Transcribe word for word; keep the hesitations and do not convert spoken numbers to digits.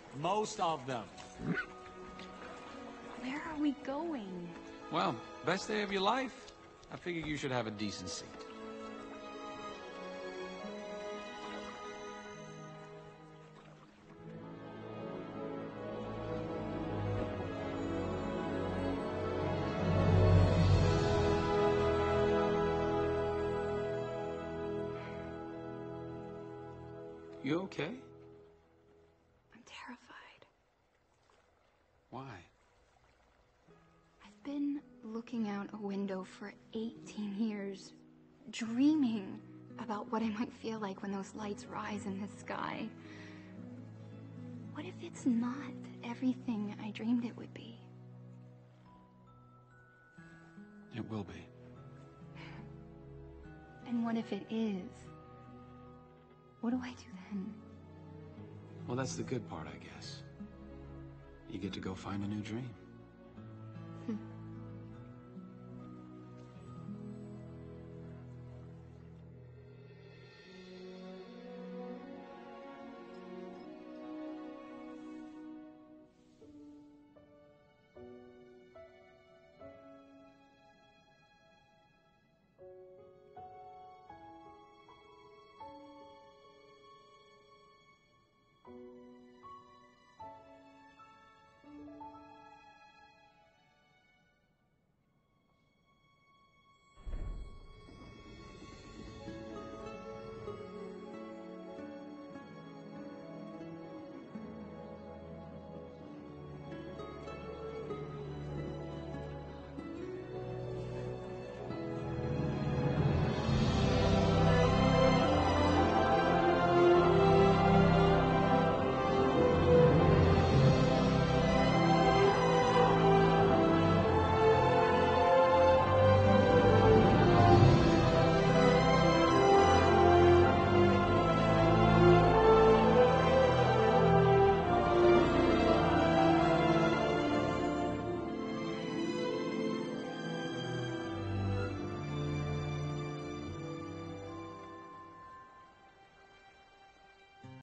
Most of them. Where are we going? Well, best day of your life. I figure you should have a decent seat. You okay? I'm terrified. Why? I've been looking out a window for eighteen years, dreaming about what I might feel like when those lights rise in the sky. What if it's not everything I dreamed it would be? It will be. And what if it is? What do I do then? Well, that's the good part, I guess. You get to go find a new dream.